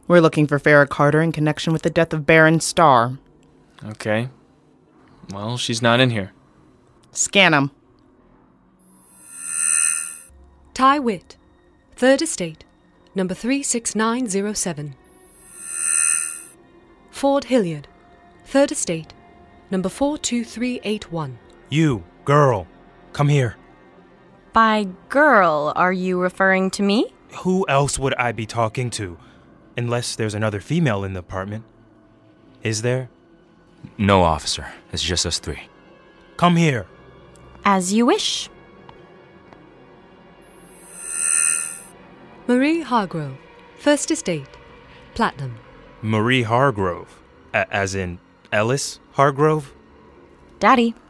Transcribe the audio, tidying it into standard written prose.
We're looking for Farrah Carter in connection with the death of Baron Starr. Okay. Well, she's not in here. Scan him. Ty Witt, 3rd Estate, number 36907. Ford Hilliard, 3rd Estate, number 42381. You, girl, come here. By girl, are you referring to me? Who else would I be talking to? Unless there's another female in the apartment. Is there? No, officer. It's just us three. Come here. As you wish. Marie Hargrove, 1st Estate, Platinum. Marie Hargrove. As in Ellis Hargrove? Daddy.